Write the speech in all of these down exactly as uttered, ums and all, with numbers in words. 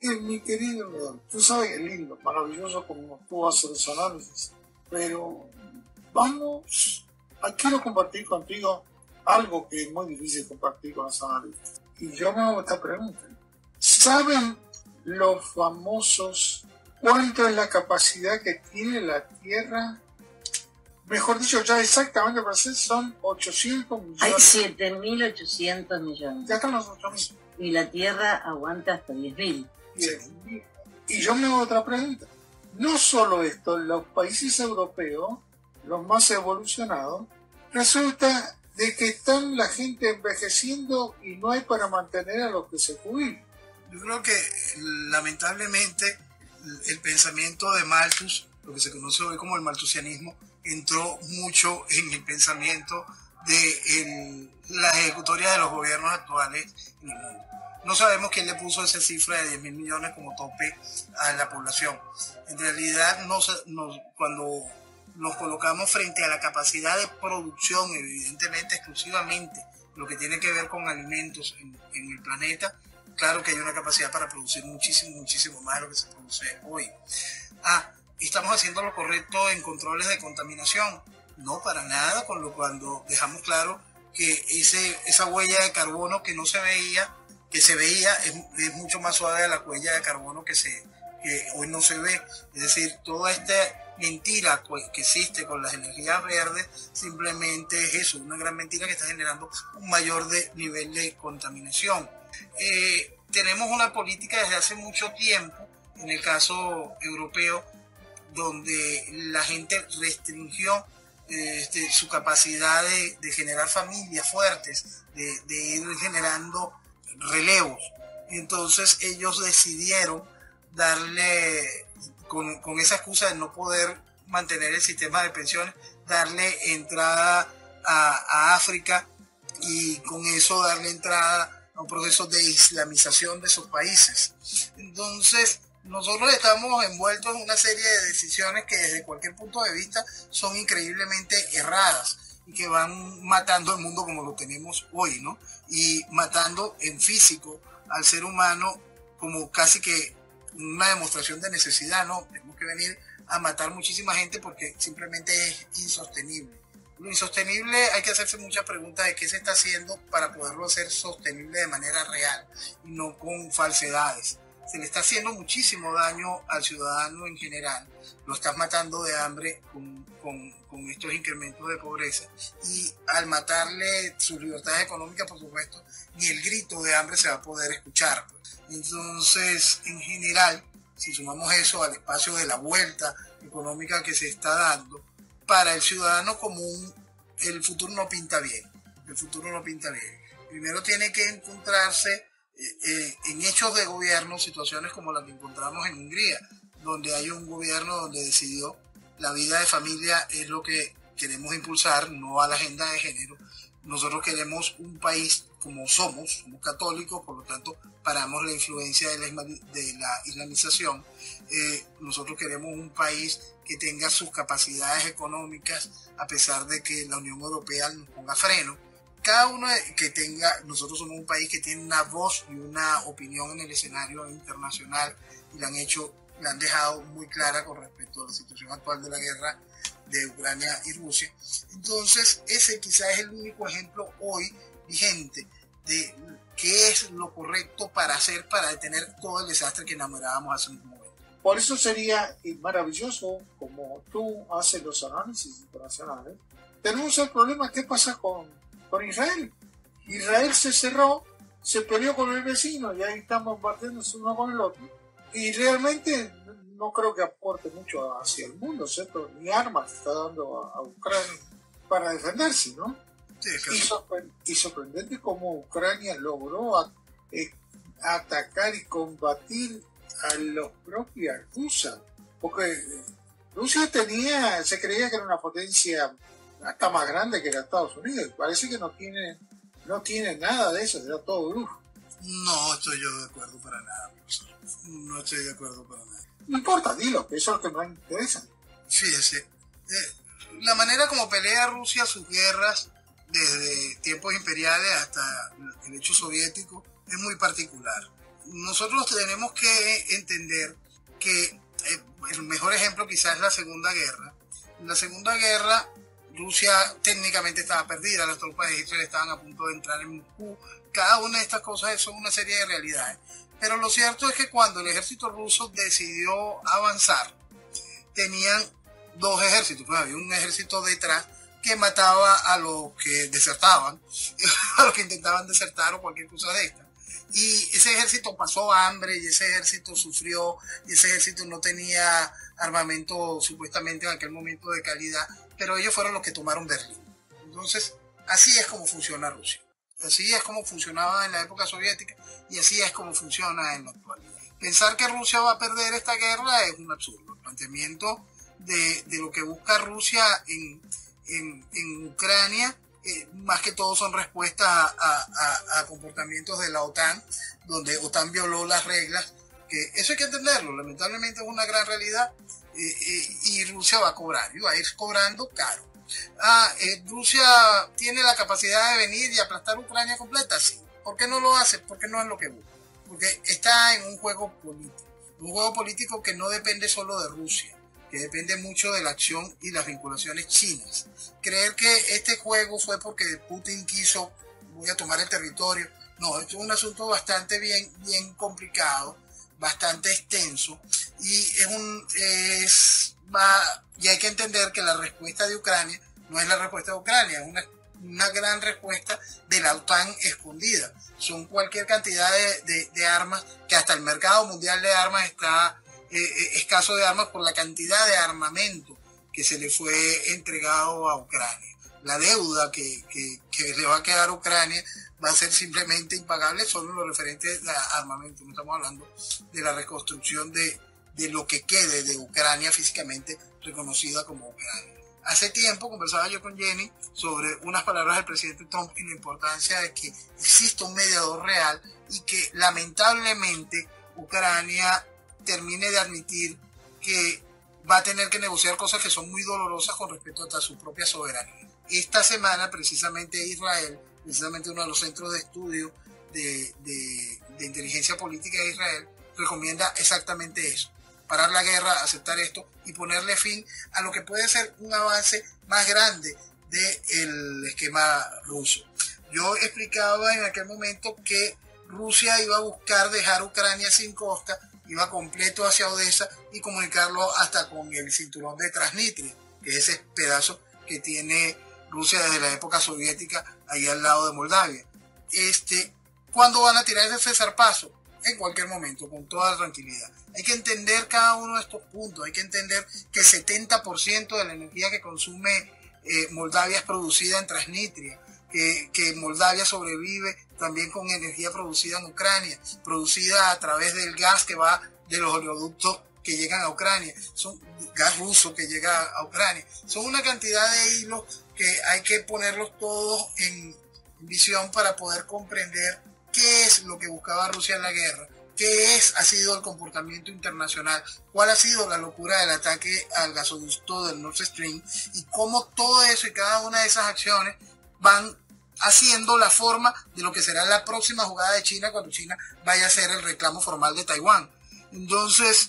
Eh, mi querido, tú sabes que es lindo, maravilloso como tú haces los análisis, pero vamos, ah, quiero compartir contigo algo que es muy difícil compartir con los analistas. Y yo me hago esta pregunta. ¿Saben los famosos cuánto es la capacidad que tiene la Tierra? Mejor dicho, ya exactamente para ser son ochocientos millones. Hay siete mil ochocientos millones. Ya están los ocho mil. Y la Tierra aguanta hasta diez mil. Y yo me hago otra pregunta. No solo esto, los países europeos, los más evolucionados, resulta de que están la gente envejeciendo y no hay para mantener a los que se jubilan. Yo creo que lamentablemente el pensamiento de Malthus, lo que se conoce hoy como el malthusianismo, entró mucho en el pensamiento de el, las ejecutorias de los gobiernos actuales en el mundo. No sabemos quién le puso esa cifra de diez mil millones como tope a la población. En realidad, no, no, cuando nos colocamos frente a la capacidad de producción, evidentemente, exclusivamente lo que tiene que ver con alimentos en, en el planeta, claro que hay una capacidad para producir muchísimo, muchísimo más de lo que se produce hoy. Ah, ¿estamos haciendo lo correcto en controles de contaminación? No, para nada, con lo cuando dejamos claro que ese, esa huella de carbono que no se veía, que se veía, es, es mucho más suave de la huella de carbono que, se, que hoy no se ve. Es decir, toda esta mentira que existe con las energías verdes simplemente es eso, una gran mentira que está generando un mayor de, nivel de contaminación. Eh, tenemos una política desde hace mucho tiempo, en el caso europeo, donde la gente restringió eh, este, su capacidad de, de generar familias fuertes, de, de ir generando relevos. Entonces ellos decidieron darle, con, con esa excusa de no poder mantener el sistema de pensiones, darle entrada a, a África y con eso darle entrada a un proceso de islamización de esos países. Entonces nosotros estamos envueltos en una serie de decisiones que desde cualquier punto de vista son increíblemente erradas y que van matando el mundo como lo tenemos hoy, ¿no? Y matando en físico al ser humano como casi que una demostración de necesidad, ¿no? Tenemos que venir a matar muchísima gente porque simplemente es insostenible. Lo insostenible, hay que hacerse muchas preguntas de qué se está haciendo para poderlo hacer sostenible de manera real y no con falsedades. Se le está haciendo muchísimo daño al ciudadano en general. Lo estás matando de hambre con, con, con estos incrementos de pobreza. Y al matarle sus libertades económicas, por supuesto, ni el grito de hambre se va a poder escuchar. Pues. Entonces, en general, si sumamos eso al espacio de la vuelta económica que se está dando, para el ciudadano común, el futuro no pinta bien. El futuro no pinta bien. Primero tiene que encontrarse Eh, en hechos de gobierno, situaciones como la que encontramos en Hungría, donde hay un gobierno donde decidió la vida de familia es lo que queremos impulsar, no a la agenda de género. Nosotros queremos un país como somos, somos católicos, por lo tanto paramos la influencia de la, de la islamización. Eh, nosotros queremos un país que tenga sus capacidades económicas, a pesar de que la Unión Europea nos ponga freno. Cada uno que tenga, nosotros somos un país que tiene una voz y una opinión en el escenario internacional y la han hecho, la han dejado muy clara con respecto a la situación actual de la guerra de Ucrania y Rusia. Entonces, ese quizás es el único ejemplo hoy vigente de qué es lo correcto para hacer para detener todo el desastre que enamorábamos hace un momento. Por eso sería maravilloso, como tú haces los análisis internacionales, tenemos el problema, ¿qué pasa con con Israel? Israel se cerró, se peleó con el vecino y ahí están bombardeándose uno con el otro. Y realmente no creo que aporte mucho hacia el mundo, ¿cierto? Ni armas está dando a, a Ucrania para defenderse, ¿no? Sí, y, sorpre y sorprendente cómo Ucrania logró a, eh, atacar y combatir a los propios rusos. Porque Rusia tenía, se creía que era una potencia hasta más grande que era Estados Unidos. Parece que no tiene, no tiene nada de eso, era todo brujo. No estoy yo de acuerdo para nada, profesor. No estoy de acuerdo para nada. No importa, dilo, que eso es lo que más interesa. Fíjese, eh, la manera como pelea Rusia sus guerras desde tiempos imperiales hasta el hecho soviético es muy particular. nosotros tenemos que entender que eh, el mejor ejemplo quizás es la Segunda Guerra. En la Segunda Guerra Rusia técnicamente estaba perdida, las tropas de Hitler estaban a punto de entrar en Moscú. Cada una de estas cosas son una serie de realidades. Pero lo cierto es que cuando el ejército ruso decidió avanzar, tenían dos ejércitos. Pues había un ejército detrás que mataba a los que desertaban, a los que intentaban desertar o cualquier cosa de esta. Y ese ejército pasó hambre, y ese ejército sufrió, y ese ejército no tenía armamento supuestamente en aquel momento de calidad, pero ellos fueron los que tomaron Berlín. Entonces, así es como funciona Rusia. Así es como funcionaba en la época soviética y así es como funciona en la actualidad. Pensar que Rusia va a perder esta guerra es un absurdo. El planteamiento de, de lo que busca Rusia en, en, en Ucrania, eh, más que todo son respuestas a, a, a comportamientos de la OTAN, donde OTAN violó las reglas. Que eso hay que entenderlo, lamentablemente es una gran realidad, eh, eh, y Rusia va a cobrar, y va a ir cobrando caro. Ah, eh, Rusia tiene la capacidad de venir y aplastar Ucrania completa, sí. ¿Por qué no lo hace? Porque no es lo que busca. Porque está en un juego político. Un juego político que no depende solo de Rusia, que depende mucho de la acción y las vinculaciones chinas. Creer que este juego fue porque Putin quiso, voy a tomar el territorio. No, esto es un asunto bastante bien, bien complicado, bastante extenso, y es un es va y hay que entender que la respuesta de Ucrania no es la respuesta de Ucrania, es una, una gran respuesta de la OTAN escondida. Son cualquier cantidad de, de, de armas, que hasta el mercado mundial de armas está eh, eh, escaso de armas por la cantidad de armamento que se le fue entregado a Ucrania. La deuda que, que, que le va a quedar a Ucrania va a ser simplemente impagable, solo lo referente a armamento. No estamos hablando de la reconstrucción de, de lo que quede de Ucrania físicamente reconocida como Ucrania. Hace tiempo conversaba yo con Jenny sobre unas palabras del presidente Trump y la importancia de que exista un mediador real y que lamentablemente Ucrania termine de admitir que va a tener que negociar cosas que son muy dolorosas con respecto a su propia soberanía. Esta semana precisamente Israel, precisamente uno de los centros de estudio de, de, de inteligencia política de Israel, recomienda exactamente eso: parar la guerra, aceptar esto y ponerle fin a lo que puede ser un avance más grande del esquema ruso. Yo explicaba en aquel momento que Rusia iba a buscar dejar Ucrania sin costa, iba completo hacia Odessa y comunicarlo hasta con el cinturón de Transnistria, que es ese pedazo que tiene Rusia desde la época soviética ahí al lado de Moldavia. Este, ¿Cuándo van a tirar ese zarpazo? En cualquier momento, con toda tranquilidad. Hay que entender cada uno de estos puntos. Hay que entender que el setenta por ciento de la energía que consume eh, Moldavia es producida en Transnistria, que, que Moldavia sobrevive también con energía producida en Ucrania, producida a través del gas que va de los oleoductos que llegan a Ucrania, son gas ruso que llega a Ucrania. Son una cantidad de hilos que hay que ponerlos todos en visión para poder comprender qué es lo que buscaba Rusia en la guerra, qué es, ha sido el comportamiento internacional, cuál ha sido la locura del ataque al gasoducto del Nord Stream y cómo todo eso y cada una de esas acciones van haciendo la forma de lo que será la próxima jugada de China cuando China vaya a hacer el reclamo formal de Taiwán. Entonces,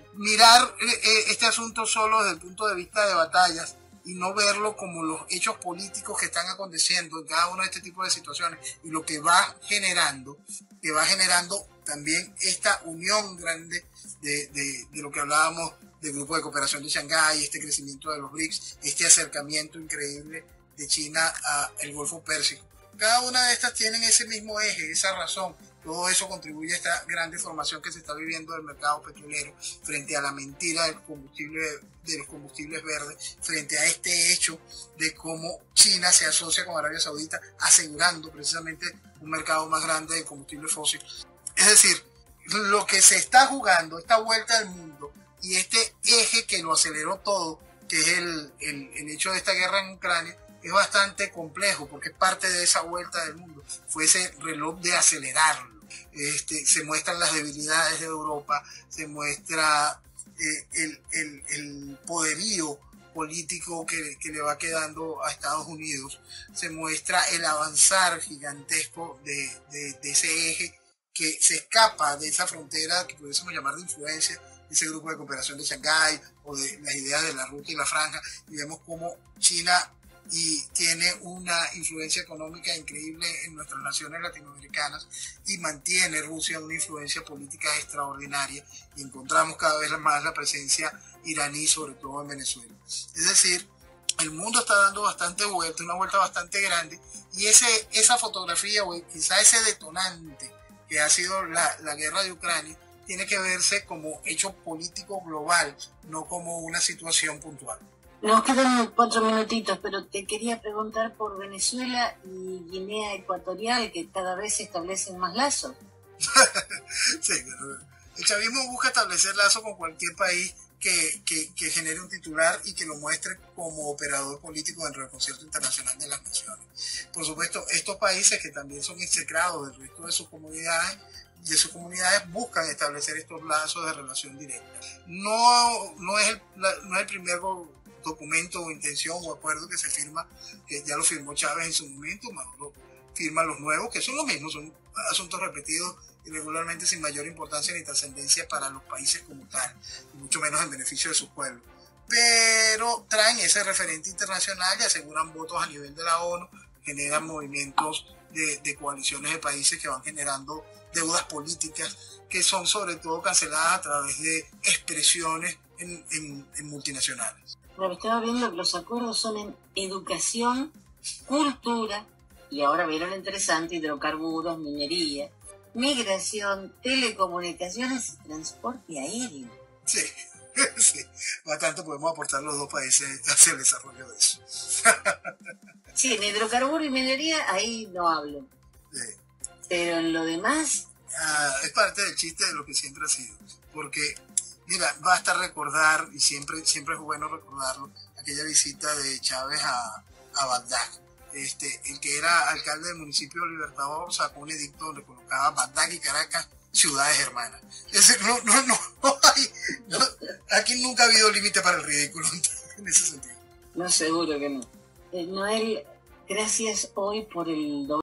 mirar eh, este asunto solo desde el punto de vista de batallas y no verlo como los hechos políticos que están aconteciendo en cada uno de este tipo de situaciones y lo que va generando, que va generando también esta unión grande de, de, de lo que hablábamos del Grupo de Cooperación de Shanghái, este crecimiento de los B R I C S, este acercamiento increíble de China al Golfo Pérsico. Cada una de estas tienen ese mismo eje, esa razón. Todo eso contribuye a esta gran deformación que se está viviendo del mercado petrolero frente a la mentira del combustible, de los combustibles verdes, frente a este hecho de cómo China se asocia con Arabia Saudita asegurando precisamente un mercado más grande de combustible fósil. Es decir, lo que se está jugando, esta vuelta al mundo y este eje que lo aceleró todo, que es el, el, el hecho de esta guerra en Ucrania, es bastante complejo porque es parte de esa vuelta del mundo. Fue ese reloj de acelerarlo. Este, se muestran las debilidades de Europa, se muestra eh, el, el, el poderío político que, que le va quedando a Estados Unidos, se muestra el avanzar gigantesco de, de, de ese eje que se escapa de esa frontera que pudiésemos llamar de influencia, ese grupo de cooperación de Shanghái o de las ideas de la ruta y la franja, y vemos cómo China y tiene una influencia económica increíble en nuestras naciones latinoamericanas y mantiene Rusia una influencia política extraordinaria, y encontramos cada vez más la presencia iraní, sobre todo en Venezuela. Es decir, el mundo está dando bastante vuelta, una vuelta bastante grande, y ese, esa fotografía, o quizá ese detonante que ha sido la, la guerra de Ucrania, tiene que verse como hecho político global, no como una situación puntual. Nos quedan cuatro minutitos, pero te quería preguntar por Venezuela y Guinea Ecuatorial, que cada vez se establecen más lazos. Sí, pero el chavismo busca establecer lazos con cualquier país que, que, que genere un titular y que lo muestre como operador político dentro del concierto internacional de las naciones. Por supuesto, estos países que también son execrados del resto de sus comunidades, de sus comunidades buscan establecer estos lazos de relación directa. No, no, es, el, no es el primer documento o intención o acuerdo que se firma, que ya lo firmó Chávez en su momento, Maduro firma los nuevos, que son los mismos, son asuntos repetidos y regularmente sin mayor importancia ni trascendencia para los países como tal, y mucho menos en beneficio de sus pueblos. Pero traen ese referente internacional y aseguran votos a nivel de la ONU, generan movimientos de, de coaliciones de países que van generando deudas políticas que son sobre todo canceladas a través de expresiones en, en, en multinacionales. Pero estaba viendo que los acuerdos son en educación, cultura, y ahora vieron lo interesante, hidrocarburos, minería, migración, telecomunicaciones y transporte aéreo. Sí, sí, bastante podemos aportar los dos países hacia el desarrollo de eso. Sí, en hidrocarburo y minería ahí no hablo. Sí. Pero en lo demás... Ah, es parte del chiste de lo que siempre ha sido. Porque, mira, basta recordar, y siempre, siempre es bueno recordarlo, aquella visita de Chávez a, a Bagdad. Este, el que era alcalde del municipio de Libertador sacó un edicto donde colocaba Bagdad y Caracas ciudades hermanas. Es decir, no, no, no, no hay, no, aquí nunca ha habido límite para el ridículo en ese sentido. No, seguro que no. Eh, Noel, gracias hoy por el